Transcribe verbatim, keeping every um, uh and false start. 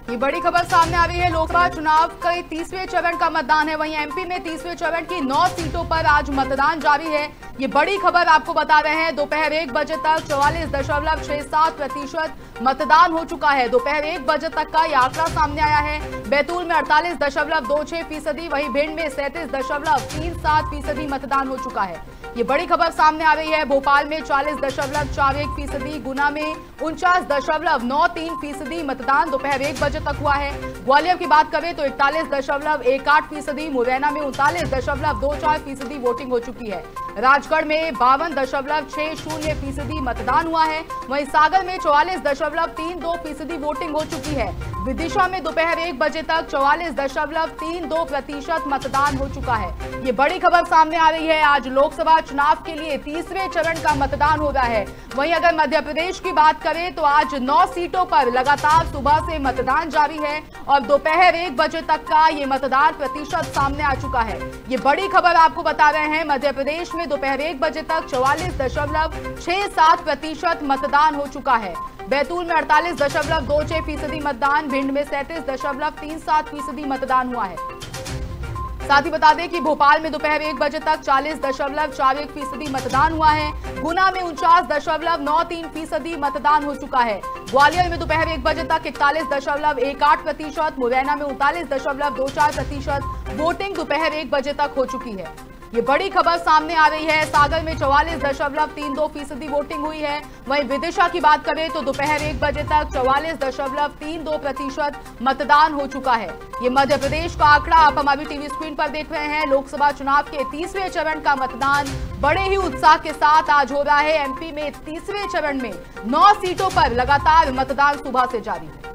ये बड़ी खबर सामने आ रही है। लोकसभा चुनाव के तीसरे चरण का मतदान है। वहीं एमपी में तीसरे चरण की नौ सीटों पर आज मतदान जारी है। ये बड़ी खबर आपको बता रहे हैं। दोपहर एक बजे तक चौवालीस दशमलव छह सात प्रतिशत मतदान हो चुका है। दोपहर एक बजे तक का ये आंकड़ा सामने आया है। बैतूल में अड़तालीस दशमलव दो छह फीसदी, वहीं भिंड में सैंतीस दशमलव तीन सात फीसदी मतदान हो चुका है। ये बड़ी खबर सामने आ रही है। भोपाल में चालीस दशमलव चार एक फीसदी, गुना में उनचास दशमलव नौ तीन फीसदी मतदान दोपहर एक बजे तक हुआ है। ग्वालियर की बात करें तो इकतालीस दशमलव एक आठ फीसदी, मुरैना में उनतालीस दशमलव दो चार फीसदी वोटिंग हो चुकी है। राजगढ़ में बावन दशमलव छह शून्य फीसदी मतदान हुआ है। वहीं सागर में चौवालीस दशमलव तीन दो फीसदी वोटिंग हो चुकी है। विदिशा में दोपहर एक बजे तक चौवालीस दशमलव तीन दो प्रतिशत मतदान हो चुका है। ये बड़ी खबर सामने आ रही है। आज लोकसभा चुनाव के लिए तीसरे चरण का मतदान हो रहा है। वहीं अगर मध्य प्रदेश की बात करें तो आज नौ सीटों पर लगातार सुबह से मतदान जारी है और दोपहर एक बजे तक का ये मतदान प्रतिशत सामने आ चुका है। ये बड़ी खबर आपको बता रहे हैं। मध्य प्रदेश में दोपहर एक बजे तक चौवालीस दशमलव छह सात प्रतिशत मतदान हो चुका है। बैतूल में अड़तालीस दशमलव दो छह फीसदी मतदान, भिंड में सैंतीस दशमलव तीन सात फीसदी मतदान हुआ है। साथ ही बता दें कि भोपाल में दोपहर एक बजे तक चालीस दशमलव चार एक फीसदी मतदान हुआ है। गुना में उनचास दशमलव नौ तीन फीसदी मतदान हो चुका है। ग्वालियर में दोपहर एक बजे तक इकतालीस दशमलव एक आठ प्रतिशत, मुरैना में उनतालीस दशमलव दो चार प्रतिशत वोटिंग दोपहर एक बजे तक हो चुकी है। ये बड़ी खबर सामने आ रही है। सागर में चौवालीस दशमलव तीन दो फीसदी वोटिंग हुई है। वहीं विदिशा की बात करें तो दोपहर एक बजे तक चौवालीस दशमलव तीन दो प्रतिशत मतदान हो चुका है। ये मध्य प्रदेश का आंकड़ा आप हमारी टीवी स्क्रीन पर देख रहे हैं। लोकसभा चुनाव के तीसरे चरण का मतदान बड़े ही उत्साह के साथ आज हो रहा है। एमपी में तीसरे चरण में नौ सीटों पर लगातार मतदान सुबह से जारी है।